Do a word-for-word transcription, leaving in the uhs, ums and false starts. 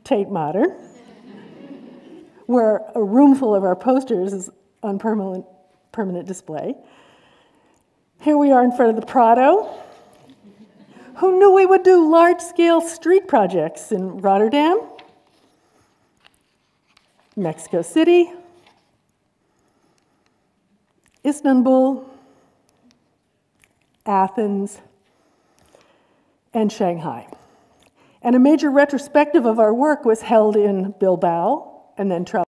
Tate Modern, where a room full of our posters is on permanent, permanent display. Here we are in front of the Prado. Who knew we would do large-scale street projects in Rotterdam, Mexico City, Istanbul, Athens, and Shanghai. And a major retrospective of our work was held in Bilbao and then traveled